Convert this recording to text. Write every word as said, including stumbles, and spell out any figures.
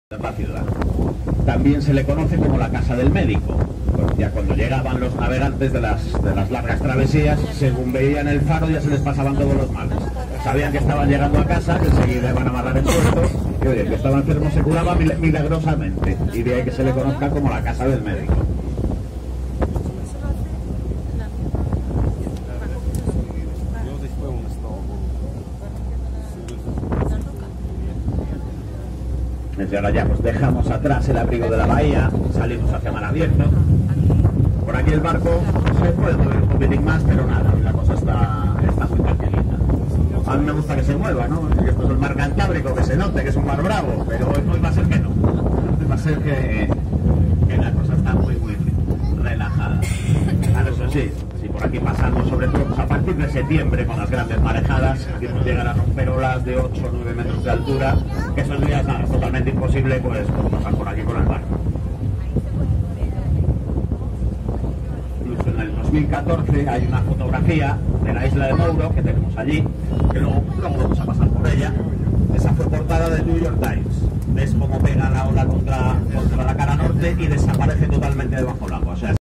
La ciudad. También se le conoce como la casa del médico. Pues ya cuando llegaban los navegantes de las, de las largas travesías, según veían el faro ya se les pasaban todos los males. Sabían que estaban llegando a casa, que enseguida iban a amarrar el puerto, y oye, que estaba enfermo se curaba milagrosamente. Y de ahí que se le conozca como la casa del médico. Y ahora ya pues dejamos atrás el abrigo de la bahía, salimos hacia mar abierto. Por aquí el barco se puede mover un poquitín más, pero nada, la cosa está, está muy tranquilita. A mí me gusta que se mueva, ¿no? Esto es el mar Cantábrico, que se note que es un mar bravo, pero hoy va a ser que no. Va a ser que, que la cosa está muy, muy relajada. Claro, eso sí, si por aquí pasamos, sobre todo pues a partir de septiembre con las grandes marejadas, aquí nos llegan a romper olas de ocho o nueve metros de altura, que esos días nada, es totalmente imposible pues, pues pasar por aquí con el barco. Incluso en el dos mil catorce hay una fotografía de la isla de Mouro que tenemos allí, que luego, luego vamos a pasar por ella. Esa fue portada del New York Times. Ves cómo pega la ola contra, contra la cara norte y desaparece totalmente debajo del agua. O sea,